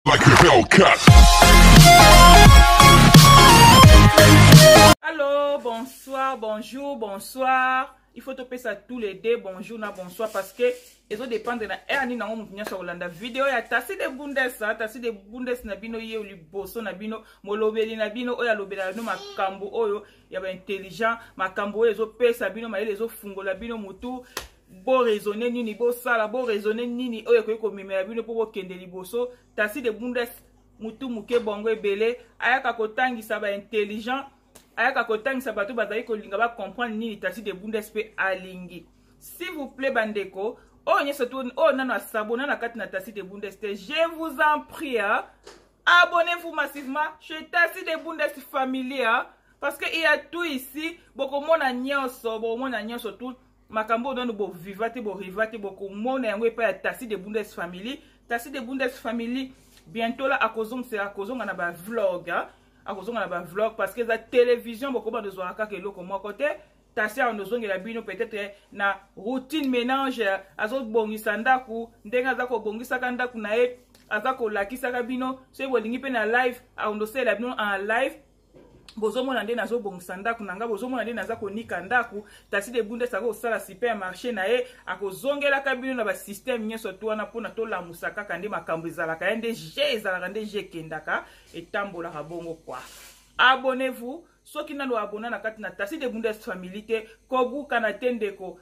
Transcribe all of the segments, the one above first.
Like a Hellcat. Allô, bonsoir, bonjour, bonsoir. Il faut toper ça tous les deux, bonjour na bonsoir, parce que ils ont dépendre de la ni na ngomunya sur Hollanda vidéo ya tasi de bundes na bino ye liboso na bino molobeli na bino oya lobela no makambo oyo ya ba intelligent makambo oyo zo pesa bino maele zo fungola bino mutu bo raisonner nini bo sala bo raisonner nini oyo ko mimela bino po kende liboso tasi de bundes mutu muke bongo ebele ayaka kotangisa ba intelligent ayaka kotangisa bato bazali kolinga ba comprendre nini tasi de bundes pe alingi. S'il vous plaît bandeko, nano s'abonner na kati na tasi de bundes, je vous en prie, abonnez-vous massivement chez tasi de bundes family, parce que il y a tout ici, beaucoup mona nyonso tout makambo don bo vivate bo rivate beaucoup mona yango pa tasi de bundes family, tasi de bundes family bientôt là akozonga na ba vlog, akozonga na ba vlog parce que la télévision beaucoup ba dozwa ka ke loko mo côté tasi on dozonga la bino peut-être na routine ménage azot bongisa ndaku ndenga za ko bongisa ka ndaku na e azako lakisa ka bino so bolingi pe na live on dosela bino en live bozomona nde nazo bongisa ndaku nanga bozomona nde naza konika ndaku tasi de bundes ako sala supermarché na e akozongela ka bino na ba système nyeso to wana pona to la musaka kande makambo ezalaka nde ezalaka nde kendaka etambola ka bongo kwa. Abonnez-vous soki nano abonna na kati na tasi de bundes family kobu kana tendeko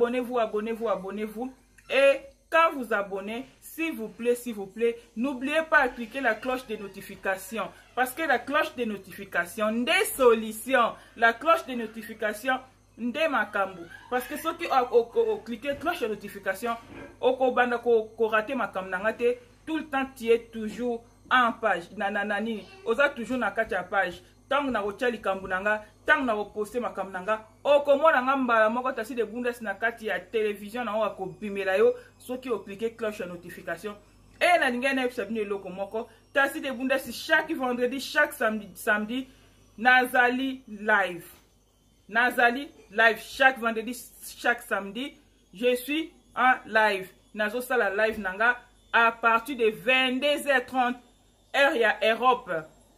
abonnez-vous et quand vous abonnez, s'il vous plaît, n'oubliez pas de cliquer la cloche de notification. Parce que la cloche de notification, des solutions, la cloche de notification, des makambu. Parce que ceux qui ont cliqué la cloche de notification, ont raté makambu nangate, tout le temps tu es toujours en page. Nananani, osa toujours na katia page. Tant na rochali kambunanga, tant na reposter makambunanga, okomona ngamba moko tasi de bundes na kati ya télévision na ko bimela yo, soki o cliquer cloche de notification. Et na ngene sabine loko moko, tasi de bundes chaque vendredi, chaque samedi, Nazali live. Nazali live chaque vendredi, chaque samedi, je suis en live. Nazo sala live nanga à partir de 22h30 heure ya Europe.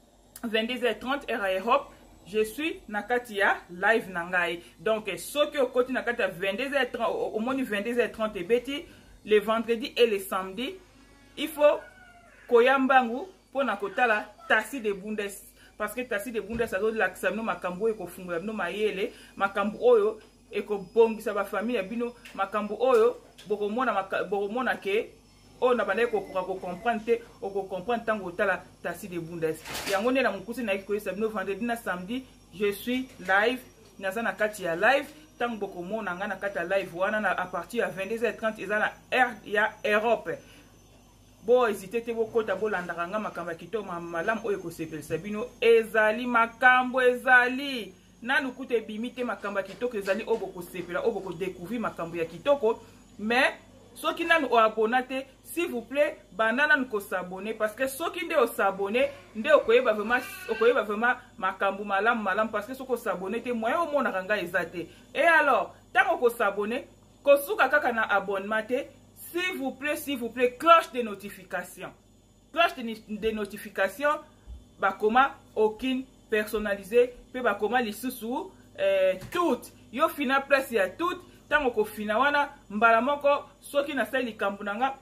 22h30 heure Europe, je suis Nakatia live nangai. Donc, ce qui au côté Nakatia 22h30, au moins 22h30 et beti, les vendredis et les samedis, il faut koyambangu pour nakotala tasi de bundes. Parce que tasi de bundes, ça doit l'accès no makambo et kofunga no mayele, makambo oyo et ko bongisa ba famille bino, makambo oyo, bokomona ke on a pas comprendre tango tala tasi de bundes. Yango ne na mukusi na iko sabino vendredi na samedi, je suis live naza na kati ya live tango boko mona nga na kati ya live wana na à partir de 22h30 ezana heure ya Europe. Bo hésiter te boko ta bolandaka nga makamba kito malam oyo ko sepelisa bino ezali makambo ezali nanu kute bimite makamba kitoko ezali oboko sepela oboko découvrir makambo ya kitoko mais ceux qui n'ont pas abonné, s'il vous plaît, banana nous s'abonner parce que ceux qui n'ont pas abonné, n'ont pas vraiment makambu malam parce que ceux qui s'abonner, c'est moyen au monde ranga ezate. Et alors, tant qu'on s'abonner, qu'on souka kaka na abonnement, s'il vous plaît, cloche de notification. Cloche de notification, bah comment aucune personnalisée, puis bah comment les sous toutes, yo fina place ya toutes. Tango ko fina wana mbala moko soki na sali kambunanga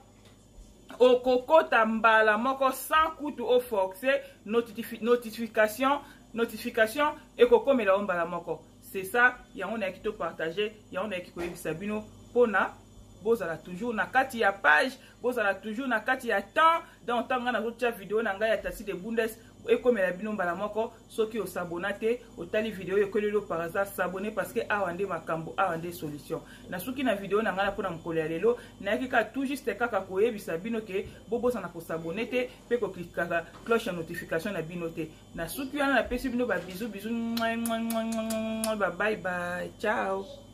okokota mbala moko sans kutu au forcer notification et kokomela mbala moko. C'est ça yango na kito partager yango na kiko yebisa bino pona bozala toujours na kati ya page bozala toujours na kati ya temps dans tanga na rocha vidéo na ngai ya tasi de bundes ekomela bino mbala moko soki o s'abonner otali vidéo ekolelo par hasard s'abonner parce que awande makambo awande solution na soki na vidéo na ngana pona mkole ya lelo na yakika tout juste kaka koyebisa bino ke bobosa na ko s'abonner te pe ko cliquer cloche de notification na bino te na soki wana na pesi bino ba bisous bye bye ciao.